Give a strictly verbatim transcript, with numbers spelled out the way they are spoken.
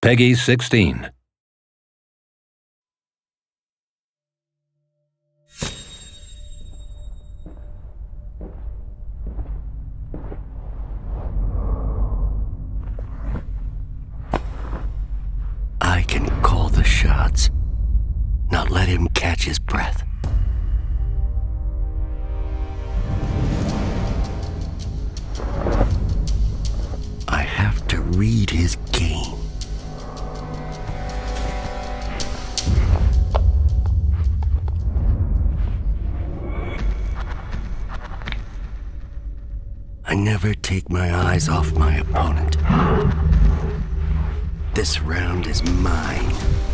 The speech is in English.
Peggy sixteen. I can call the shots, not let him catch his breath. I have to read his game. I never take my eyes off my opponent. This round is mine.